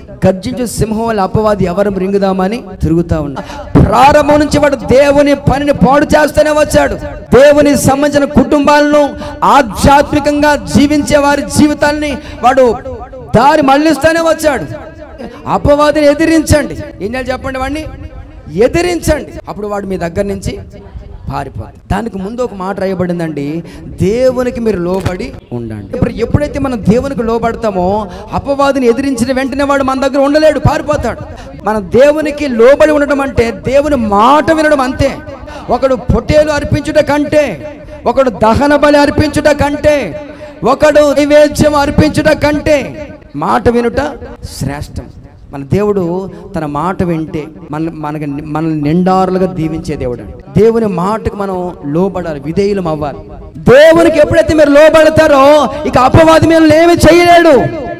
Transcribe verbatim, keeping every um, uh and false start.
గర్జించు సింహం వల్ల అపవాది ఎవరు రింగుదామని తిరుగుతా ఉన్నాడు. ప్రారంభం నుంచి వాడు దేవుని పనిని పాడు చేస్తూనే వచ్చాడు. దేవుని సంబంధించిన కుటుంబాలను, ఆధ్యాత్మికంగా జీవించే వారి జీవితాలని వాడు దారి మళ్ళిస్తూనే వచ్చాడు. అపవాదిని ఎదిరించండి. ఏం చేయాలి చెప్పండి? వాడిని ఎదిరించండి, అప్పుడు వాడు మీ దగ్గర నుంచి పారిపోతాడు. దానికి ముందు ఒక మాట రాయబడిందండి, దేవునికి మీరు లోబడి ఉండండి. ఇప్పుడు ఎప్పుడైతే మనం దేవునికి లోబడతామో అపవాదిని ఎదిరించిన వెంటనే వాడు మన దగ్గర ఉండలేడు, పారిపోతాడు. మనం దేవునికి లోబడి ఉండడం అంటే దేవుని మాట వినడం అంతే. ఒకడు పొట్టేలు అర్పించుట కంటే, ఒకడు దహన బలి అర్పించుట కంటే, ఒకడు నైవేద్యం అర్పించుట కంటే మాట వినుట శ్రేష్టం. మన దేవుడు తన మాట వింటే మన మనకి మనల్ని నిండారులుగా దీవించే దేవుడు. దేవుని మాటకు మనం లోబడాలి, విధేయులం అవ్వాలి. దేవునికి ఎప్పుడైతే మీరు లోబడతారో ఇక అపవాది మిమ్మల్ని ఏమీ చేయలేడు.